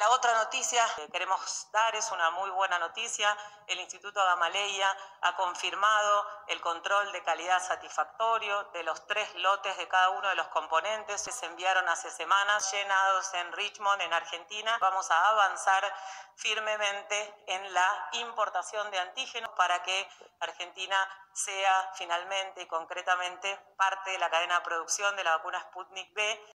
La otra noticia que queremos dar es una muy buena noticia. El Instituto Gamaleya ha confirmado el control de calidad satisfactorio de los 3 lotes de cada uno de los componentes que se enviaron hace semanas, llenados en Richmond, en Argentina. Vamos a avanzar firmemente en la importación de antígenos para que Argentina sea finalmente y concretamente parte de la cadena de producción de la vacuna Sputnik V.